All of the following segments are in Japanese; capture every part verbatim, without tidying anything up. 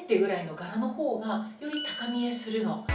ってぐらいの柄の方がより高見えするの。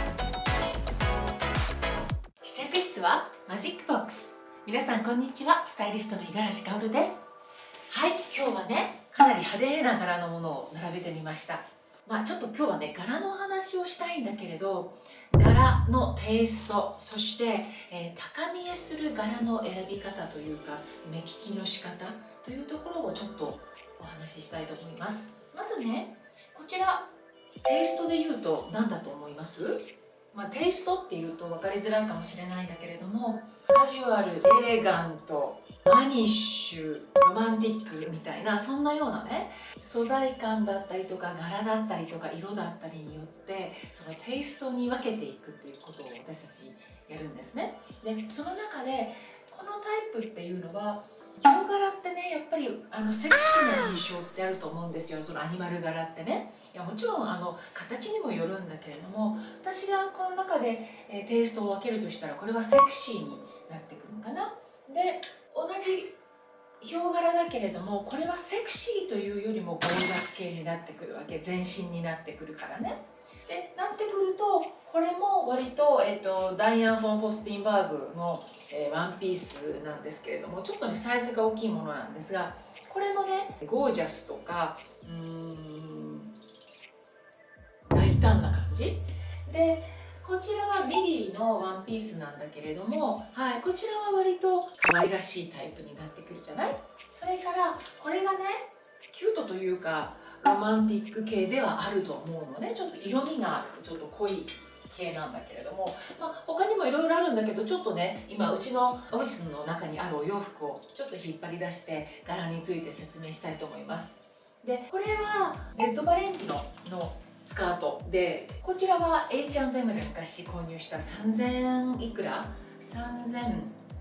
試着室はマジックボックス。皆さんこんにちは、スタイリストの五十嵐薫です。はい、今日はねかなり派手な柄のものを並べてみました。まあちょっと今日はね柄の話をしたいんだけれど、柄のテイスト、そして、えー、高見えする柄の選び方というか目利きの仕方というところをちょっとお話ししたいと思います。まずね、こちらテイストで言うと何だと思います？まあ、テイストっていうと分かりづらいかもしれないんだけれども、カジュアル、エレガント、マニッシュ、ロマンティックみたいな、そんなようなね素材感だったりとか柄だったりとか色だったりによってそのテイストに分けていくっていうことを私たちやるんですね。でその中でこのタイプっていうのはヒョウ柄ってねやっぱりあのセクシーな印象ってあると思うんですよ。そのアニマル柄ってね、いやもちろんあの形にもよるんだけれども、私がこの中で、えー、テイストを分けるとしたらこれはセクシーになってくるのかな。で同じヒョウ柄だけれどもこれはセクシーというよりもゴージャス系になってくるわけ、全身になってくるからね。でなってくるとこれも割と、えーと、ダイアン・フォン・フォスティンバーグの、えー、ワンピースなんですけれども、ちょっとねサイズが大きいものなんですが、これもねゴージャスとかうーん大胆な感じで、こちらはミリーのワンピースなんだけれども、はい、こちらは割と可愛らしいタイプになってくるじゃない。それからこれがねキュートというかロマンティック系ではあると思うのね。ちょっと色味がちょっと濃い系なんだけれども、まあ、他にもいろいろあるんだけど、ちょっとね今うちのオフィスの中にあるお洋服をちょっと引っ張り出して柄について説明したいと思います。でこれはレッドバレンティノのスカートで、こちらは エイチアンドエム で昔購入したさんぜんいくらさんぜん違う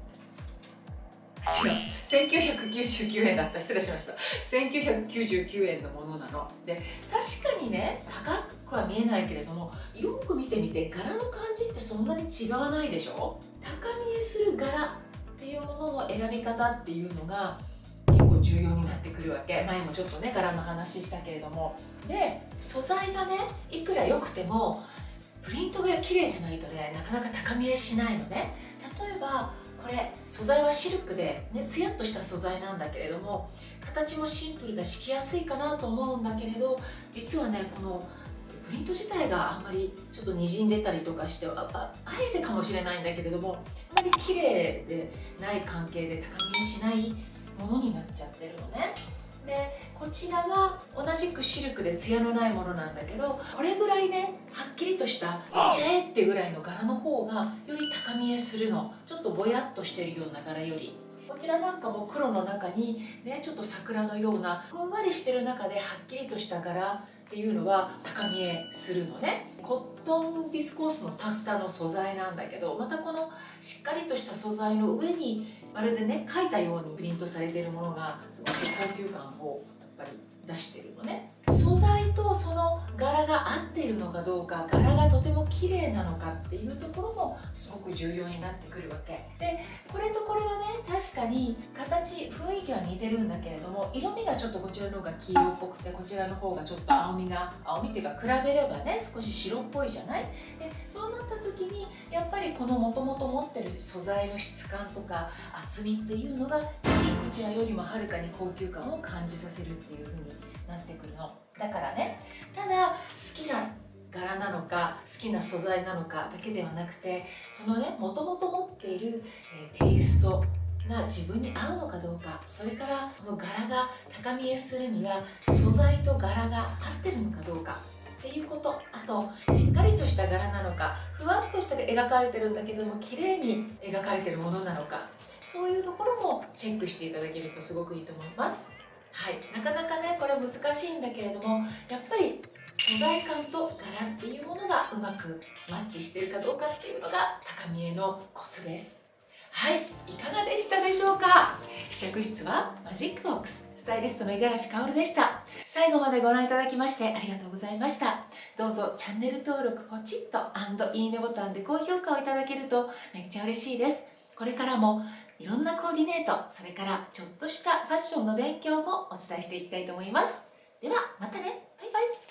せんきゅうひゃくきゅうじゅうきゅうえんだった。失礼しました。せんきゅうひゃくきゅうじゅうきゅうえんのものなので、確かにね高くは見えないけれども、よく見てみて柄の感じってそんなに違わないでしょ。高見えする柄っていうものの選び方っていうのが結構重要になってくるわけ。前もちょっとね柄の話したけれども、で素材がねいくら良くてもプリントが綺麗じゃないとねなかなか高見えしないのね。例えばこれ素材はシルクでねツヤっとした素材なんだけれども、形もシンプルだし着やすいかなと思うんだけれど、実はねこのプリント自体があんまりちょっとにじんでたりとかして、あ, あ, あえてかもしれないんだけれども、あんまり綺麗でない関係で高見えしないものになっちゃってるのね。でこちらは同じくシルクでツヤのないものなんだけど、これぐらいねはっきりとしたいっちゃえっていうぐらいの柄の方がより高見えするの。ちょっとぼやっとしてるような柄より、こちらなんかも黒の中にねちょっと桜のようなふんわりしてる中ではっきりとした柄っていうのは高見えするのね。コットンビスコースのタフタの素材なんだけど、またこのしっかりとした素材の上にまるでね描いたようにプリントされているものがすごく高級感をやっぱり出しているのね。素材とその柄が合っているのかどうか、柄がとても綺麗なのかっていうところもすごく重要になってくるわけで、これとこれはね確かに形雰囲気は似てるんだけれども、色味がちょっとこちらの方が黄色っぽくて、こちらの方がちょっと青みが青みっていうか比べればね少し白っぽいじゃない。でそうなった時にやっぱりこのもともと持ってる素材の質感とか厚みっていうのがよりこちらよりもはるかに高級感を感じさせるっていう風になってくるの。だからね、ただ好きな柄なのか好きな素材なのかだけではなくて、そのねもともと持っている、えー、テイストが自分に合うのかどうか、それからこの柄が高見えするには素材と柄が合ってるのかどうかっていうこと、あとしっかりとした柄なのかふわっとした描かれてるんだけども綺麗に描かれてるものなのか、そういうところもチェックしていただけるとすごくいいと思います。はい、なかなかねこれ難しいんだけれども、やっぱり素材感と柄っていうものがうまくマッチしてるかどうかっていうのが高見えのコツです。はい、いかがでしたでしょうか。試着室はマジックボックス、スタイリストの五十嵐薫でした。最後までご覧いただきましてありがとうございました。どうぞチャンネル登録ポチッと&いいねボタンで高評価をいただけるとめっちゃ嬉しいです。これからもいろんなコーディネート、それからちょっとしたファッションの勉強もお伝えしていきたいと思います。ではまたね、バイバイ。